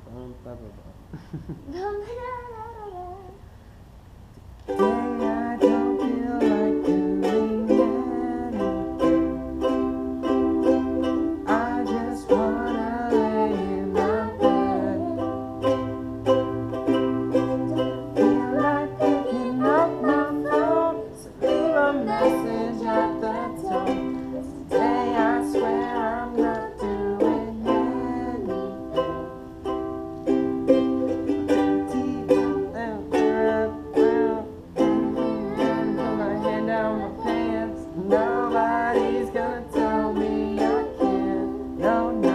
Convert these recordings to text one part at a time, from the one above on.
Blah, blah, blah. Today I don't feel like doing anything. I just wanna lay in my bed. Feel like picking up my phone, so leave a message at the tone. Today I swear I'm not doing Nobody's gonna tell me I can't, no, no.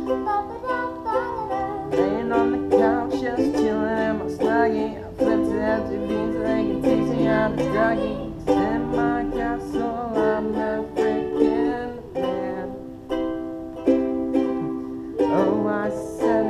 Laying on the couch, just chilling in my snuggie. I flip to empty beans so they can teach me how to doggy. 'Cause in my castle, I'm the freaking man. Oh, I said